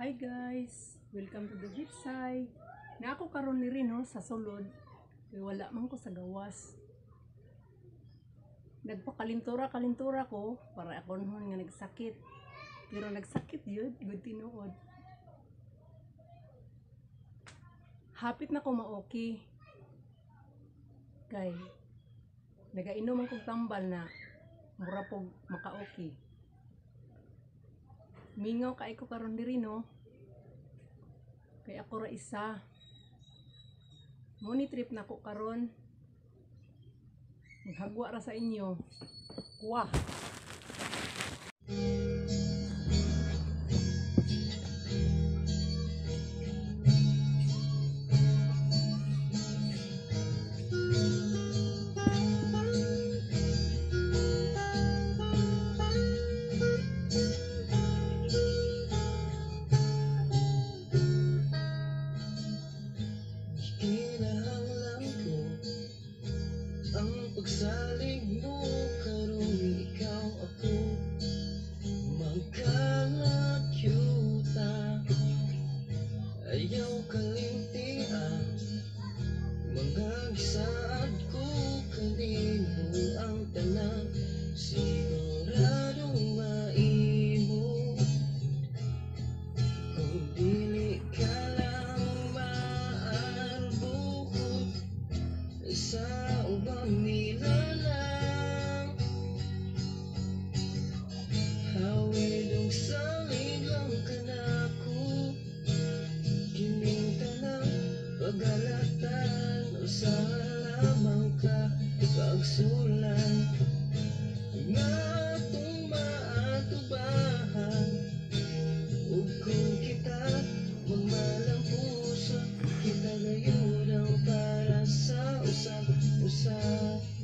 Hi guys, welcome to the beach side. Na ako karon ni rin sa sulod. Kay wala man ko sa gawas. Nagpakalintura ko para akonhon nga nagsakit. Pero nagsakit yun, good tinuod. Hapit na ko ma-okay. Kay nagainom man kog tambal na mura pog maka-okay. Mingaw kay ko karon diri no. Kay ako ra isa. Money trip na ko karon. Maghagwa ra sa inyo. Kuha. Pagsalig mo karong ikaw ako magkalakyuta, ayaw kalimtian mga gisaad ko kanimo ang tanan siguradong maimo kung dili ka lang maarbukod sa ubang nilalang hawidong salig lang ka na ko kining tanang pagalatan usaha lamang ka pagsulan nga atong maatubahan ug kung kita mamalang puso kita gayud ang para sa usap